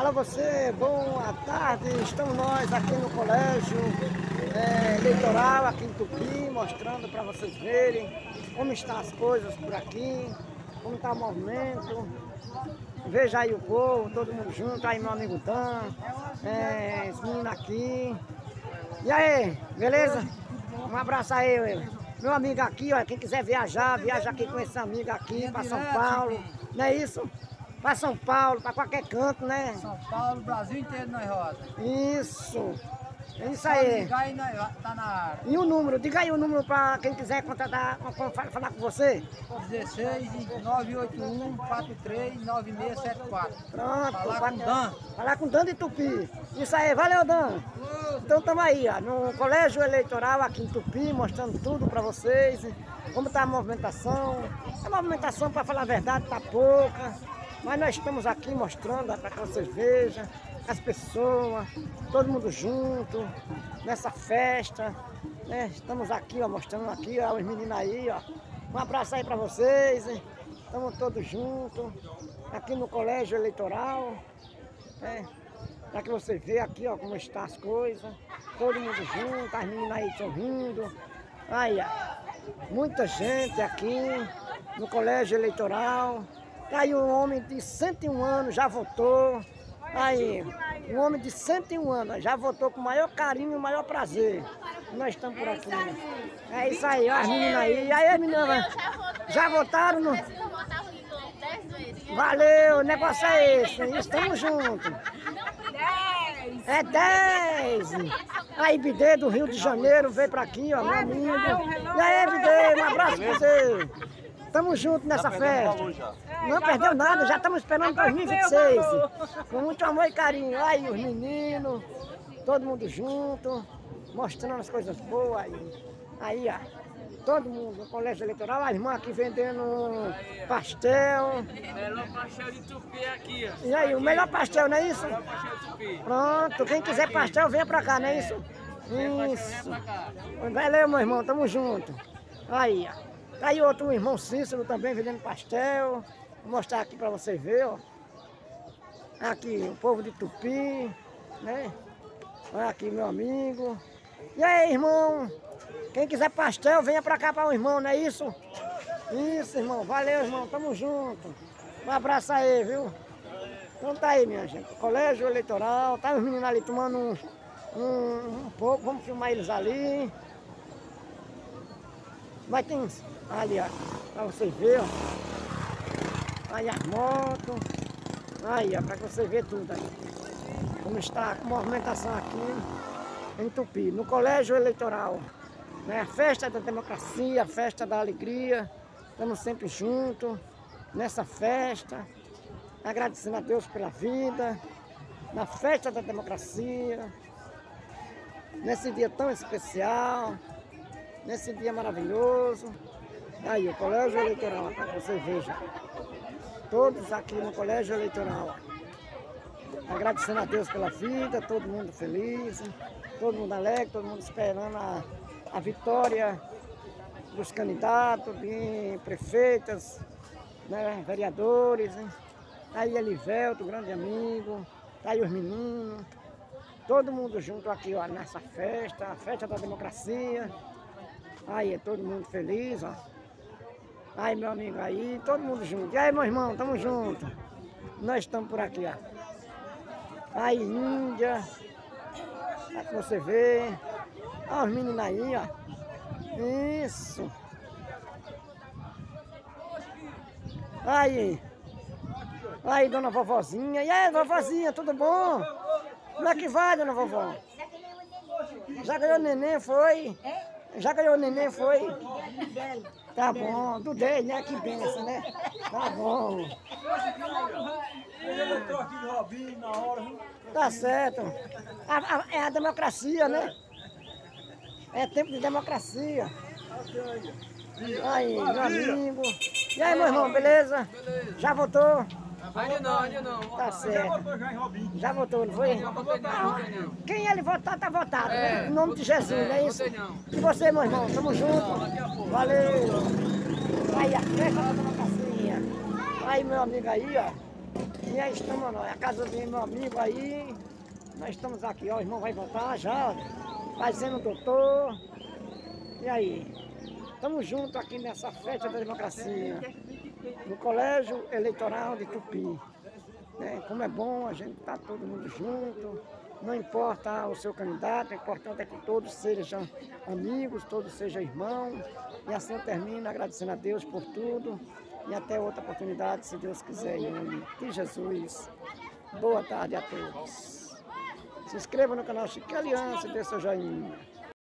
Fala você, boa tarde. Estamos nós aqui no colégio eleitoral, aqui em Tupi, mostrando para vocês verem como estão as coisas por aqui, como está o movimento. Veja aí o povo, todo mundo junto, aí meu amigo Dan, esse menino aqui. E aí, beleza? Um abraço aí, meu amigo aqui, ó, quem quiser viaja aqui com esse amigo aqui para São Paulo, não é isso? Para São Paulo, para qualquer canto, né? São Paulo, Brasil inteiro nós roda. Isso, é isso aí. Ligar e nós tá na área. E o número, diga aí o número para quem quiser contratar, falar com você. 16 981 43 9674. Pronto, Falar com o Dan. Falar com o Dan de Tupi. Isso aí, valeu Dan. Então estamos aí, ó, no colégio eleitoral aqui em Tupi, mostrando tudo para vocês, como está a movimentação. A movimentação, para falar a verdade, está pouca, mas nós estamos aqui mostrando para que vocês vejam as pessoas, todo mundo junto, nessa festa, né? Estamos aqui, ó, mostrando aqui, ó, os meninos aí, ó. Um abraço aí para vocês, hein? Estamos todos juntos, aqui no colégio eleitoral, né? Para que você vê aqui, ó, como estão as coisas, todo mundo junto, as meninas aí sorrindo. Aí, ó, muita gente aqui no colégio eleitoral. Aí um homem de 101 anos já votou. Aí, um homem de 101 anos já votou com o maior carinho e o maior prazer. Nós estamos por aqui. É isso aí, ó, as meninas aí. E aí, meninas, já votaram? No... Valeu, o negócio é esse. Estamos juntos. É 10! Aí, Bidê do Rio de Janeiro veio pra aqui, ó, meu amigo. E aí, Bidê, um abraço pra você. Estamos juntos nessa festa. Não perdeu nada, já estamos esperando 2026. Com muito amor e carinho. Aí, os meninos, todo mundo junto, mostrando as coisas boas aí. Aí, ó. Todo mundo no colégio eleitoral, a irmã aqui vendendo pastel. Melhor pastel de Tupi aqui, ó. E aí, o melhor pastel, não é isso? Melhor pastel de Tupi. Pronto, quem quiser pastel, venha pra cá, não é isso? Isso. Valeu, meu irmão, tamo junto. Aí, ó. Tá aí outro irmão Cícero também vendendo pastel. Vou mostrar aqui pra vocês verem, ó. Aqui, o povo de Tupi, né? Olha aqui, meu amigo. E aí, irmão? Quem quiser pastel, venha pra cá para o irmão, não é isso? Isso, irmão. Valeu, irmão. Tamo junto. Um abraço aí, viu? Então tá aí, minha gente. Colégio eleitoral. Tá os meninos ali tomando um pouco. Vamos filmar eles ali. Mas tem ali, ó. Pra vocês verem, ó. Aí as motos. Aí, ó. Pra você ver tudo aí. Como está a movimentação aqui em Tupi. No colégio eleitoral. Né? A festa da democracia, a festa da alegria, estamos sempre juntos nessa festa, agradecendo a Deus pela vida, na festa da democracia, nesse dia tão especial, nesse dia maravilhoso. Aí o colégio eleitoral, para que você veja, todos aqui no colégio eleitoral, agradecendo a Deus pela vida, todo mundo feliz, todo mundo alegre, todo mundo esperando a vitória dos candidatos, de prefeitas, né, vereadores, hein? Aí Elivelto, grande amigo, tá aí os meninos, todo mundo junto aqui, ó, nessa festa, a festa da democracia. Aí é todo mundo feliz, ó. Aí meu amigo aí, todo mundo junto. E aí, meu irmão, tamo junto. Nós estamos por aqui, ó. Aí Índia, pra que você vê. Olha os meninos aí, ó. Isso. Aí. Aí, dona vovozinha. E aí, vovozinha, tudo bom? Como é que vai, dona vovó? Já ganhou o neném, foi? Já ganhou o neném, foi? Tá bom, do 10, né? Que benção, né? Tá bom. Tá certo. É a democracia, né? É tempo de democracia. Aí, meu amigo. E aí, meu irmão, beleza? Já votou? Ainda não. Tá certo. Já votou, não foi? Não votei não. Quem ele votar, tá votado, né? Em nome de Jesus, não é isso? Votei não. E você, meu irmão, tamo junto. Valeu. Aí, a festa da democracia. Aí, meu amigo aí, ó. E aí estamos nós, a casa do meu amigo aí, nós estamos aqui, ó, o irmão vai voltar já, fazendo doutor. E aí? Estamos juntos aqui nessa festa da democracia, no Colégio Eleitoral de Tupi. Né? Como é bom a gente estar todo mundo junto, não importa o seu candidato, o importante é que todos sejam amigos, todos sejam irmãos. E assim eu termino agradecendo a Deus por tudo e até outra oportunidade, se Deus quiser, em nome de Jesus. Boa tarde a todos. Se inscreva no canal Chique Aliança e dê seu joinha.